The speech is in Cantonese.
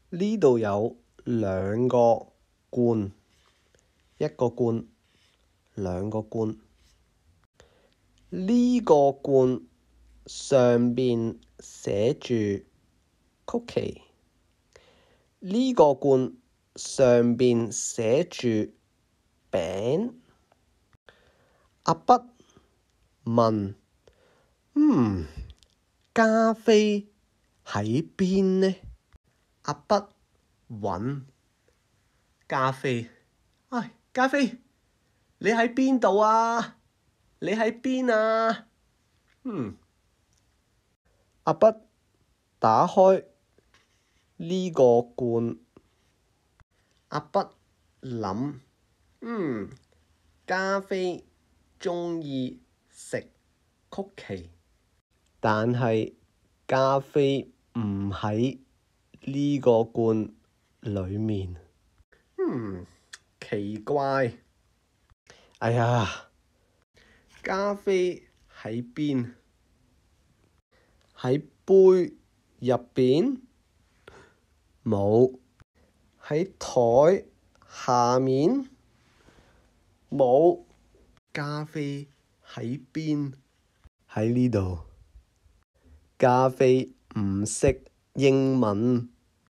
呢度有兩個罐，一個罐，兩個罐。呢個罐上邊寫住曲奇，呢個罐上邊寫住餅。阿筆問：加菲喺邊呢？阿筆揾加菲。加菲，你喺邊度啊？你喺邊啊？阿筆打開呢個罐。阿筆諗：加菲鍾意食曲奇，但係加菲唔喺呢個罐裡面。奇怪！哎呀，加菲喺邊？喺杯入邊？冇。喺枱下面？冇。加菲喺邊？喺呢度。加菲唔識英文。